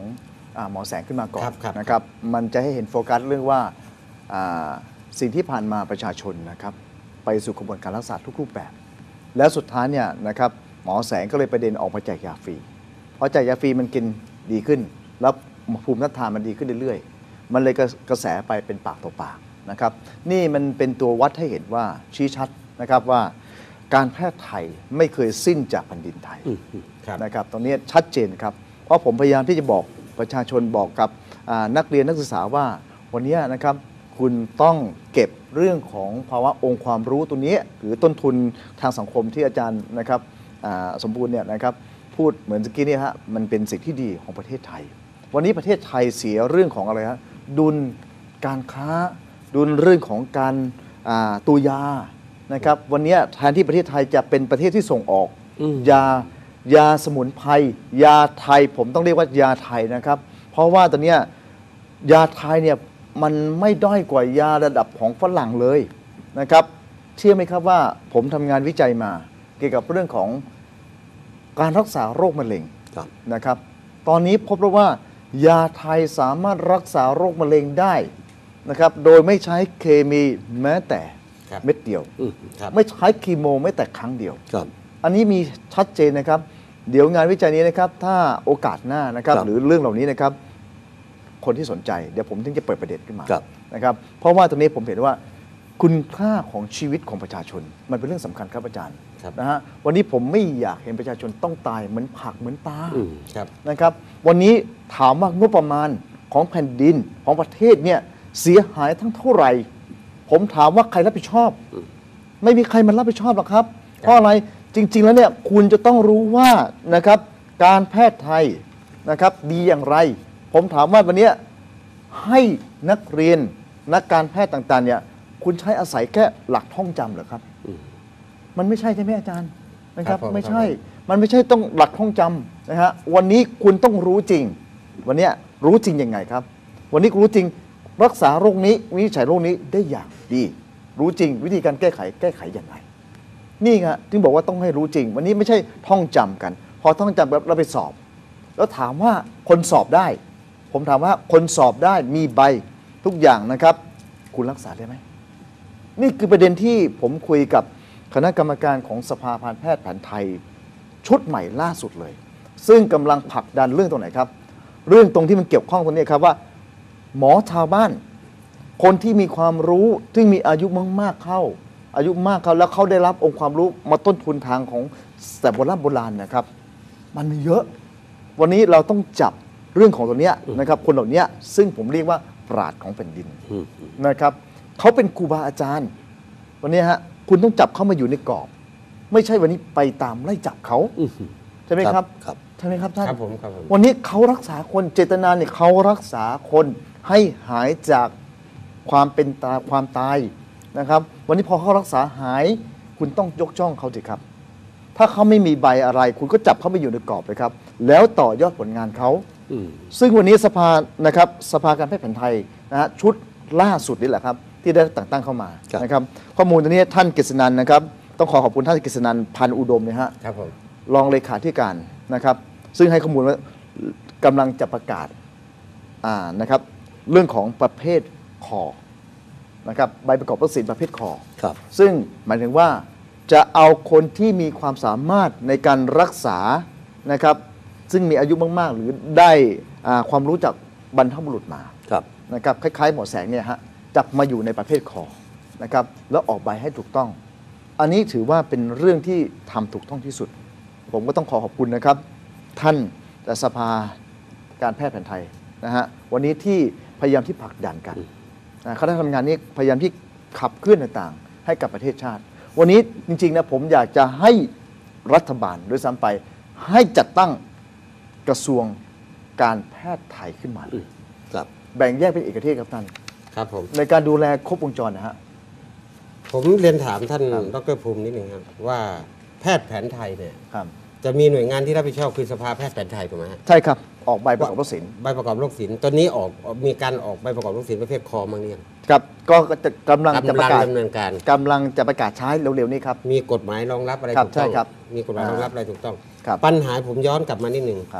หมอแสงขึ้นมาก่อนครับนะครับมันจะให้เห็นโฟกัสเรื่องว่าอ่าสิ่งที่ผ่านมาประชาชนนะครับไปสู่กระบวนการรักษาทุกรูปแบบ แล้วสุดท้ายเนี่ยนะครับหมอแสงก็เลยประเด็นออกมาแจกยาฟรีเพราะแจกยาฟรีมันกินดีขึ้น แล้วภูมิต้านทานมันดีขึ้นเรื่อยๆมันเลยกระแสไปเป็นปากต่อปากนะครับนี่มันเป็นตัววัดให้เห็นว่าชี้ชัดนะครับว่าการแพทย์ไทยไม่เคยสิ้นจากแผ่นดินไทยครับนะครับตรงนี้ชัดเจนครับเพราะผมพยายามที่จะบอกประชาชนบอกกับนักเรียนนักศึกษาว่าวันนี้นะครับคุณต้องเก็บเรื่องของภาวะองค์ความรู้ตัวนี้หรือต้นทุนทางสังคมที่อาจารย์นะครับสมบูรณ์เนี่ยนะครับพูดเหมือนเมื่อกี้เนี่ยฮะมันเป็นสิ่งที่ดีของประเทศไทย วันนี้ประเทศไทยเสียเรื่องของอะไรฮะดุลการค้าดุลเรื่องของการตัวยานะครับวันนี้แทนที่ประเทศไทยจะเป็นประเทศที่ส่งออกยาสมุนไพรยาไทยผมต้องเรียกว่ายาไทยนะครับเพราะว่าตอนนี้ยาไทยเนี่ยมันไม่ด้อยกว่ายาระดับของฝรั่งเลยนะครับเชื่อไหมครับว่าผมทำงานวิจัยมาเกี่ยวกับเรื่องของการรักษาโรคมะเร็งนะครับตอนนี้พบแล้วว่ายาไทยสามารถรักษาโรคมะเร็งได้นะครับโดยไม่ใช้เคมีแม้แต่เม็ดเดียวไม่ใช้คีโมแม้แต่ครั้งเดียวอันนี้มีชัดเจนนะครับเดี๋ยวงานวิจัยนี้นะครับถ้าโอกาสหน้านะครับหรือเรื่องเหล่านี้นะครับคนที่สนใจเดี๋ยวผมถึงจะเปิดประเด็นขึ้นมานะครับเพราะว่าตรงนี้ผมเห็นว่าคุณค่าของชีวิตของประชาชนมันเป็นเรื่องสำคัญครับอาจารย์นะฮะวันนี้ผมไม่อยากเห็นประชาชนต้องตายเหมือนผักเหมือนปลานะครับวันนี้ถามว่างบประมาณของแผ่นดินของประเทศเนี่ยเสียหายทั้งเท่าไหร่ผมถามว่าใครรับผิดชอบไม่มีใครมันรับผิดชอบหรอกครับเพราะอะไรจริงๆแล้วเนี่ยคุณจะต้องรู้ว่านะครับการแพทย์ไทยนะครับดีอย่างไรผมถามว่าวันนี้ให้นักเรียนนักการแพทย์ต่างๆเนี่ยคุณใช้อาศัยแค่หลักท่องจำเหรอครับมันไม่ใช่ใช่ไหมอาจารย์นะครับไม่ใช่มันไม่ใช่ต้องหลักท่องจำนะฮะวันนี้คุณต้องรู้จริงวันนี้รู้จริงยังไงครับวันนี้รู้จริงรักษาโรคนี้วินิจฉัยโรคนี้ได้อย่างดีรู้จริงวิธีการแก้ไขยังไงนี่ไงถึงบอกว่าต้องให้รู้จริงวันนี้ไม่ใช่ท่องจำกันพอท่องจำเราไปสอบแล้วถามว่าคนสอบได้ผมถามว่าคนสอบได้มีใบทุกอย่างนะครับคุณรักษาได้ไหมนี่คือประเด็นที่ผมคุยกับคณะกรรมการของสภาการแพทย์แผนไทยชุดใหม่ล่าสุดเลยซึ่งกำลังผลักดันเรื่องตรงไหนครับเรื่องตรงที่มันเกี่ยวข้องตรงนี้ครับว่าหมอชาวบ้านคนที่มีความรู้ที่มีอายุมากๆเข้าแล้วเขาได้รับองค์ความรู้มาต้นทุนทางของแต่โบราณนะครับมันมีเยอะวันนี้เราต้องจับเรื่องของตัวเนี้ยนะครับคนเหล่านี้ซึ่งผมเรียกว่าปราชญ์ของแผ่นดินนะครับเขาเป็นครูบาอาจารย์วันนี้ฮะคุณต้องจับเขามาอยู่ในกรอบไม่ใช่วันนี้ไปตามไล่จับเขาใช่ไหมครับใช่ไหมครับท่านครับผมวันนี้เขารักษาคนเจตนาเนี่ยเขารักษาคนให้หายจากความตายนะครับวันนี้พอเขารักษาหายคุณต้องยกย่องเขาสิครับถ้าเขาไม่มีใบอะไรคุณก็จับเขาไปอยู่ในกรอบเลยครับแล้วต่อยอดผลงานเขาซึ่งวันนี้สภานะครับสภาการแพทย์แผนไทยนะฮะชุดล่าสุดนี่แหละครับที่ได้แต่งตั้งเข้ามานะครับข้อมูลตัวนี้ท่านกฤษณันท์นะครับต้องขอบคุณท่านกฤษณันท์พันอุดมนะฮะรองเลขาธิการนะครับซึ่งให้ข้อมูลว่ากำลังจะประกาศนะครับเรื่องของประเภทคอนะครับใบประกอบวัคซีนประเภทคอซึ่งหมายถึงว่าจะเอาคนที่มีความสามารถในการรักษานะครับซึ่งมีอายุมากๆหรือได้ความรู้จากบรรพบุรุษมานะครับคล้ายๆหมอแสงเนี่ยฮะจับมาอยู่ในประเภทคอนะครับแล้วออกใบให้ถูกต้องอันนี้ถือว่าเป็นเรื่องที่ทำถูกต้องที่สุดผมก็ต้องขอบคุณนะครับท่านสภาการแพทย์แผนไทยนะฮะวันนี้ที่พยายามที่ผลักดันกันคณะทำงานนี้พยายามที่ขับเคลื่อนต่างๆให้กับประเทศชาติวันนี้จริงๆนะผมอยากจะให้รัฐบาลด้วยซ้ำไปให้จัดตั้งกระทรวงการแพทย์ไทยขึ้นมาแบ่งแยกเป็นเอกเทศครับท่านครับผมในการดูแลครบวงจรนะฮะผมเรียนถามท่านดร.ภูมินิดหนึ่งครับว่าแพทย์แผนไทยเนี่ยจะมีหน่วยงานที่รับผิดชอบคือสภาแพทย์แผนไทยถูกไหมใช่ครับออกใบประกอบโรคศิลป์ใบประกอบโรคศิลป์ตอนนี้มีการออกใบประกอบโรคศิลป์ประเภทคอมั้งเนี่ยครับก็จะกำลังจะประกาศดำเนินการกำลังจะประกาศใช้เร็วๆนี้ครับมีกฎหมายรองรับอะไรถูกต้องมีกฎหมายรองรับอะไรถูกต้องปัญหาผมย้อนกลับมานิดหนึ่ง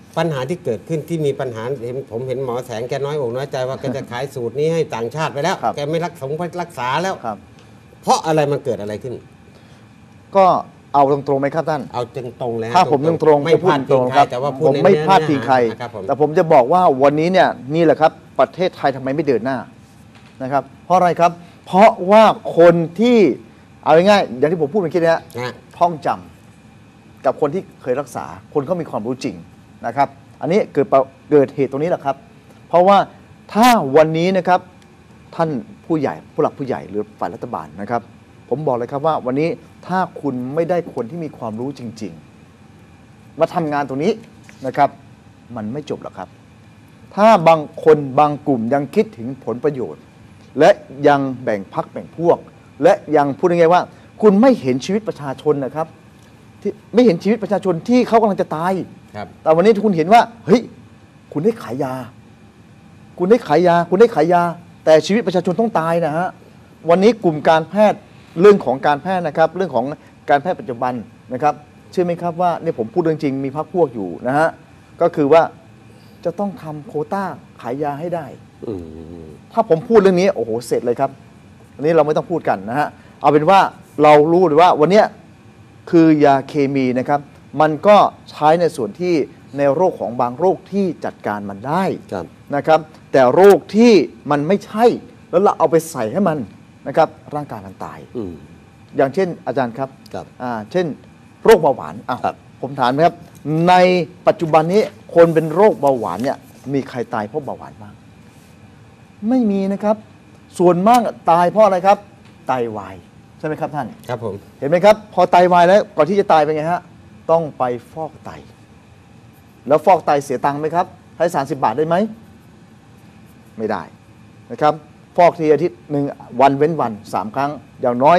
ปัญหาที่เกิดขึ้นที่มีปัญหาผมเห็นหมอแสงแกน้อยอกน้อยใจว่าแกจะขายสูตรนี้ให้ต่างชาติไปแล้วครับแกไม่รักษาแล้วครับเพราะอะไรมันเกิดอะไรขึ้นก็เอาตรงๆไหมครับท่านเอาตรงๆเลยฮะถ้าผมตรงๆไม่จะพลาดตพิรง งใคๆรครับแต่ว่าพูดผมในไม่เนื้อพลาดพิงใครครับผมแต่ผมจะบอกว่าวันนี้เนี่ยนี่แหละครับประเทศไทยทำไมไม่เดินหน้านะครับ เพราะอะไรครับ เพราะว่าคนที่เอาง่ายๆอย่างที่ผมพูดเมื่อกี้เนี้ยนะท่องจำกับคนที่เคยรักษา คนเขามีความรู้จริงนะครับ อันนี้เกิดเหตุตรงนี้แหละครับ เพราะว่าถ้าวันนี้นะครับท่านผู้ใหญ่ผู้หลักผู้ใหญ่หรือฝ่ายรัฐบาลนะครับ ผมบอกเลยครับว่าวันนี้ถ้าคุณไม่ได้คนที่มีความรู้จริง ๆ มาทำงานตรงนี้นะครับ มันไม่จบหรอกครับ ถ้าบางคนบางกลุ่มยังคิดถึงผลประโยชน์ และยังแบ่งพรรคแบ่งพวก และยังพูดง่ายๆว่า คุณไม่เห็นชีวิตประชาชนนะครับที่ไม่เห็นชีวิตประชาชนที่เขากำลังจะตายครับแต่วันนี้คุณเห็นว่าเฮ้ยคุณได้ขายยา คุณได้ขายยา คุณได้ขายยา แต่ชีวิตประชาชนต้องตายนะฮะวันนี้กลุ่มการแพทย์เรื่องของการแพทย์นะครับ เรื่องของการแพทย์ปัจจุบันนะครับเชื่อไหมครับว่าเนี่ยผมพูดเรื่องจริงมีพรรคพวกอยู่นะฮะก็คือว่าจะต้องทำโควต้าขายยาให้ได้อืมถ้าผมพูดเรื่องนี้โอ้โหเสร็จเลยครับอันนี้เราไม่ต้องพูดกันนะฮะเอาเป็นว่าเรารู้เลยว่าวันเนี้ยคือยาเคมีนะครับ มันก็ใช้ในส่วนที่ในโรคของบางโรคที่จัดการมันได้ครับนะครับ แต่โรคที่มันไม่ใช่แล้วเราเอาไปใส่ให้มันนะครับร่างกายมันตายอืมอย่างเช่นอาจารย์ครับครับเช่นโรคเบาหวานอ้าวครับผมถามนะครับในปัจจุบันนี้คนเป็นโรคเบาหวานเนี่ยมีใครตายเพราะเบาหวานบ้างไม่มีนะครับ ส่วนมากตายเพราะอะไรครับไตวายใช่ไหมครับท่านครับผมเห็นไหมครับ พอไตวายแล้วก่อนที่จะตายเป็นไงฮะต้องไปฟอกไต แล้วฟอกไตเสียตังค์ไหมครับใช้30 บาทได้ไหมไม่ได้นะครับฟอกทีอาทิตย์หนึ่งวันเว้นวัน3 ครั้ง อย่างน้อย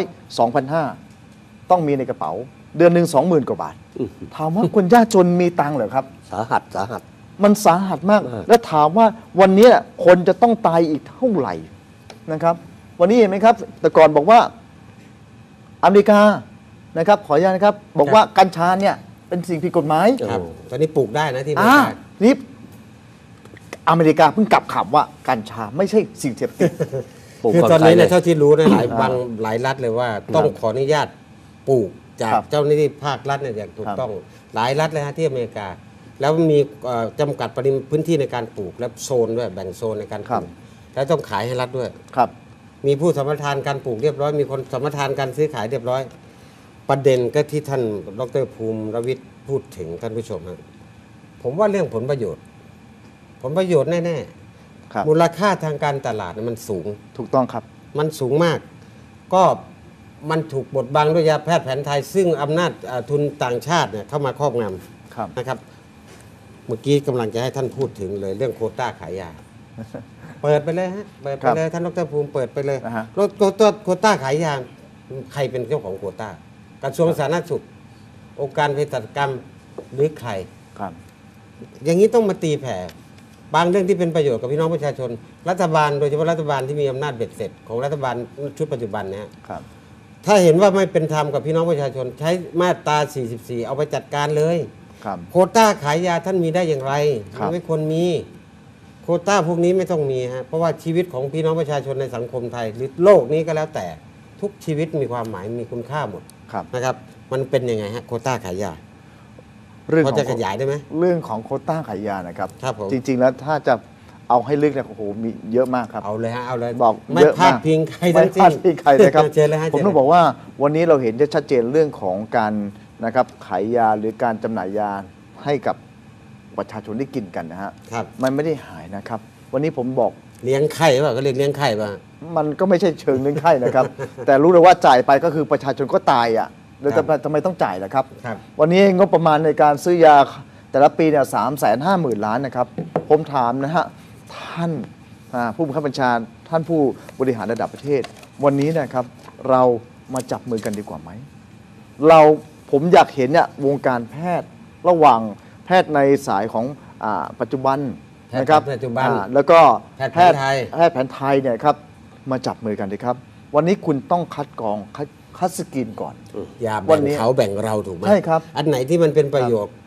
2,500 ต้องมีในกระเป๋า เดือนหนึ่ง20,000 กว่าบาท ถามว่าคนยากจนมีตังค์เหรอครับสาหัสสาหัสมันสาหัสมากมากและถามว่าวันนี้คนจะต้องตายอีกเท่าไหร่นะครับ วันนี้เห็นไหมครับ แต่ก่อนบอกว่าอเมริกานะครับ ขออนุญาตนะครับ บอกว่ากัญชาเนี่ยเป็นสิ่งผิดกฎหมายครับตอนนี้ปลูกได้นะที่อเมอ่าริกานี่อเมริกาเพิ่งกลับคำว่ากัญชาไม่ใช่สิ่งเสพติดปลูกคือก่อนตอนใครนี้เลเนี่ยยเท่าที่รู้นะหลายรัฐเลยว่าต้องขออนุญาตปลูกจากครับเจ้าหน้าที่ภาครัฐเนี่ยอย่างถูครักบต้องหลายรัฐเลยฮะที่อเมริกา แล้วมีจำกัดปริมาณพื้นที่ในการปลูกและโซนด้วยแบ่งโซนในการปลูกแล้วต้องขายให้รัฐด้วยครับมีผู้สัมปทานการปลูกเรียบร้อยมีคนสัมปทานการซื้อขายเรียบร้อย ประเด็นก็ที่ท่านดรภูมิรวิทย์พูดถึงท่านผู้ชมฮะผมว่าเรื่องผลประโยชน์ ผลประโยชน์แน่ครับๆมูลค่าทางการตลาดมันสูงถูกต้องครับมันสูงมาก ก็มันถูกบดบังด้วยยาแพทย์แผนไทย ซึ่งอำนาจทุนต่างชาติเนี่ยเข้ามาครอบงครับำนะครับ เมื่อกี้กำลังจะให้ท่านพูดถึงเลยเรื่องโควต้าขายยา เปิดไปเลยฮะเปิดไปเลยท่านดรภูมิเปิดไปเลยนะฮะรถโควต้าขายยาใครเป็นเจ้าของโควต้ากระทรวงสาธารณสุข องค์การเภสัชกรรมหรือใครครับอย่างนี้ต้องมาตีแผ่บางเรื่องที่เป็นประโยชน์กับพี่น้องประชาชน รัฐบาลโดยเฉพาะรัฐบาลที่มีอำนาจเบ็ดเสร็จของรัฐบาลชุดปัจจุบันเนี่ยครับถ้าเห็นว่าไม่เป็นธรรมกับพี่น้องประชาชน ใช้มาตรา 44 เอาไปจัดการเลยครับโควต้าขายยาท่านมีได้อย่างไรครับมันไม่ควรมี โควต้าพวกนี้ไม่ต้องมีฮะเพราะว่าชีวิตของพี่น้องประชาชนในสังคมไทยหรือโลกนี้ก็แล้วแต่ทุกชีวิตมีความหมายมีคุณค่าหมดครับนะครับ มันเป็นยังไงฮะโควต้าขายยาเรื่องพขอองจะขยายได้ไหมเรื่องของโควต้าขายยานะครับครับผมจริง ๆ แล้วถ้าจะเอาให้ลึกเนี่ยโอ้โหมีเยอะมากครับเอาเลยฮะเอาเลยบอกไม่เยอะพลาดมากพิงใครไม่ทั้งสิ้พลาน ดพิงใครนะครับเชิญเลยฮะผมเชิญต้องบอกว่าวันนี้เราเห็นได้ชัดเจนเรื่องของการนะครับขายยาหรือการจำหน่ายยาให้กับประชาชนได้กินกันนะฮะครับมันไม่ได้หายนะครับ วันนี้ผมบอกเลี้ยงไข่ป่ะก็เรียกเลี้ยงไข่ป่ะมันก็ไม่ใช่เชิงเรื่องไข้นะครับ แต่รู้เลยว่าจ่ายไปก็คือประชาชนก็ตายอ่ะแล้วครับทำไมต้องจ่ายล่ะครับครับวันนี้งบประมาณในการซื้อยาแต่ละปีเนี่ย350,000 ล้านนะครับ ผมถามนะฮะท่านผู้บังคับบัญชาท่านผู้บริหารระดับประเทศ วันนี้นะครับเรามาจับมือกันดีกว่าไหมผมอยากเห็นเนี่ยวงการแพทย์ระหว่างแพทย์ในสายของปัจจุบันนะครับแพทย์ปัจจุบันแล้วก็แพทย์แผนไทยแพทย์แผนไทยเนี่ยครับมาจับมือกันดีครับ วันนี้คุณต้องคัดกรองคัดสกรีนก่อนอย่าวัแบ่นงนี้เขาแบ่งเราถูกไหมใช่ครับอันไหนที่มันเป็นประโยชน์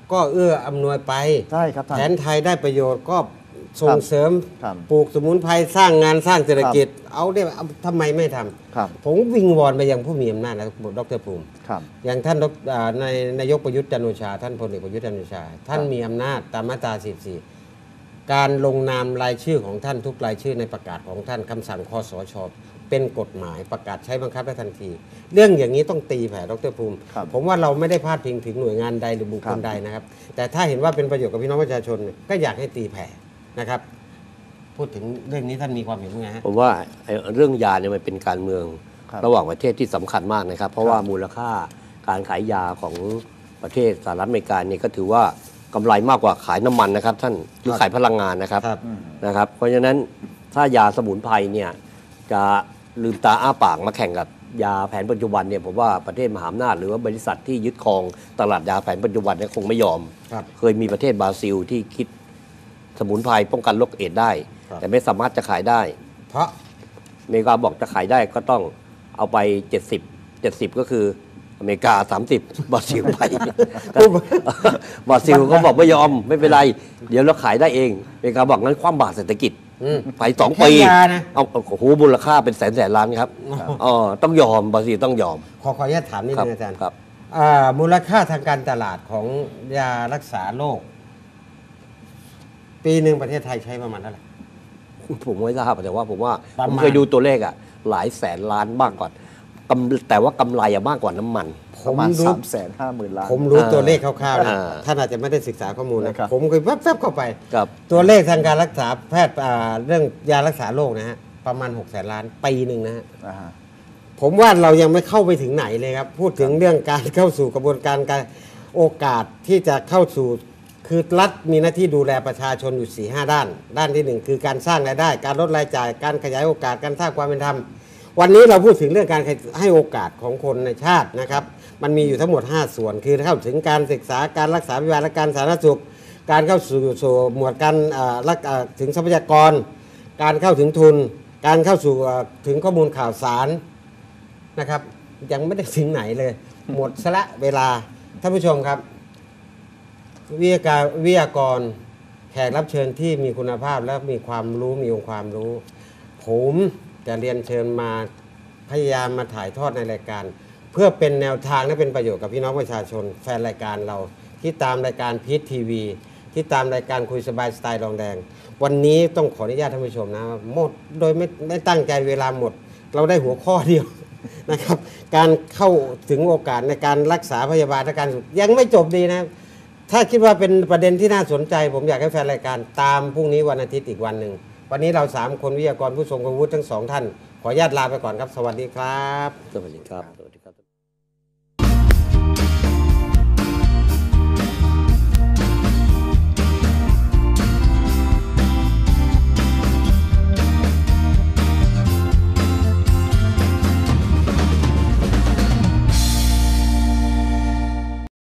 ก็เอื้ออำนวยไปใช่ครับท่านแผนไทยได้ประโยชน์ก็ส่งเสริมครับปลูกสมุนไพรสร้างงานสร้างเศรษฐกิจ เอาได้เอาทำไมไม่ทำครับผมวิงวอนไปยังผู้มีอำนาจนะดรภูมิครับอย่างท่านในนายกประยุทธ์จันทร์โอชาท่านพลเอกประยุทธ์จันทร์โอชา ท่านมีอำนาจตามมาตรา 44 การลงนามรายชื่อของท่านทุกรายชื่อในประกาศของท่านคำสั่งคสช.เป็นกฎหมายประกาศใช้บังคับได้ทันที เรื่องอย่างนี้ต้องตีแผ่ดรภูมิครับผมว่าเราไม่ได้พาดพิงถึงหน่วยงานใดหรือบุคคลใดนะครับ แต่ถ้าเห็นว่าเป็นประโยชน์กับพี่น้องประชาชนเนี่ยก็อยากให้ตีแผ่นะครับ พูดถึงเรื่องนี้ท่านมีความเห็นยังไงฮะผมว่าไอ้เรื่องยาเนี่ยมันเป็นการเมืองครับระหว่างประเทศที่สำคัญมากนะครับ เพราะว่ามูลค่าการขายยาของประเทศสหรัฐอเมริกาเนี่ยก็ถือว่ากำไรมากกว่าขายน้ำมันนะครับท่านหรือขายพลังงานนะครับครับนะครับ เพราะฉะนั้นถ้ายาสมุนไพรเนี่ยจะลืมตาอ้าปากมาแข่งกับยาแผนปัจจุบันเนี่ยผมว่าประเทศมหาอำนาจหรือว่าบริษัทที่ยึดครองตลาดยาแผนปัจจุบันเนี่ยคงไม่ยอมครับเคยมีประเทศบราซิลที่คิดสมุนไพรป้องกันโรคเอดส์ได้ครับแต่ไม่สามารถจะขายได้เพราะอเมริกาบอกจะขายได้ก็ต้องเอาไป 70 ก็คืออเมริกา 30 บราซิลไป บราซิลก็บอกไม่ยอมไม่เป็นไร เดี๋ยวเราขายได้เองอเมริกาบอกงั้นคว่ำบาตรเศรษฐกิจอืมไป2 ปีแค่ยานะเอาโอ้โหมูลค่าเป็นแสนล้านครับต้องยอมบราซิลต้องยอมขออนุญาตถามนิดครันึงอาจารย์ครับมูลค่าทางการตลาดของยารักษาโรคปีหนึ่งประเทศไทยใช้ประมาณเท่าไหร่ผมไม่ทราบแต่ว่าผมว่าประผมมาณเคยดูตัวเลขอะหลายแสนล้านบ้างก่อนแต่ว่ากำไรอะมากกว่าน้ำมันประมาณผมรู้ 350,000 ล้านผมรู้ตัวเลขคร่าวๆนะอ่าท่านอาจจะไม่ได้ศึกษาข้อมูลนะนะครับผมเคยแวบๆเข้าไปกับตัวเลขทางการรักษาแพทย์เรื่องยารักษาโรคนะฮะประมาณ600,000 ล้านปีหนึ่งนะฮะอ่าฮะผมว่าเรายังไม่เข้าไปถึงไหนเลยครับ พูดถึงเรื่องการเข้าสู่กระบวนการโอกาสที่จะเข้าสู่คือรัฐมีหน้าที่ดูแลประชาชนอยู่ 4-5 ด้าน ด้านที่ 1 คือการสร้างรายได้ การลดรายจ่าย การขยายโอกาสการสร้างความเป็นธรรม วันนี้เราพูดถึงเรื่องการให้โอกาสของคนในชาตินะครับ มันมีอยู่ทั้งหมด 5 ส่วน คือเข้าถึงการศึกษาการรักษาพยาบาลและการสาธารณสุข การเข้าสู่หมวดการถึงทรัพยากร การเข้าถึงทุน การเข้าสู่ถึงข้อมูลข่าวสารนะครับ ยังไม่ได้ถึงไหนเลย หมดซะละเวลาท่านผู้ชมครับ วิทยากรแขกรับเชิญที่มีคุณภาพและมีความรู้มีองค์ความรู้ ผมจะเรียนเชิญมาพยายามมาถ่ายทอดในรายการ เพื่อเป็นแนวทางและเป็นประโยชน์กับพี่น้องประชาชน แฟนรายการเราที่ตามรายการพีททีวีที่ตามรายการคุยสบายสไตล์รองแดง วันนี้ต้องขออนุญาตท่านผู้ชมนะหมดโดยไม่ตั้งใจเวลาหมด เราได้หัวข้อเดียว นะครับ การเข้าถึงโอกาสในการรักษาพยาบาลและการยังไม่จบดีนะ ถ้าคิดว่าเป็นประเด็นที่น่าสนใจ ผมอยากให้แฟนรายการตามพรุ่งนี้วันอาทิตย์อีกวันหนึ่ง วันนี้เรา 3 คนวิทยากรผู้ทรงคุณวุฒิทั้ง 2 ท่าน ขออนุญาตลาไปก่อนครับ สวัสดีครับสวัสดีครับ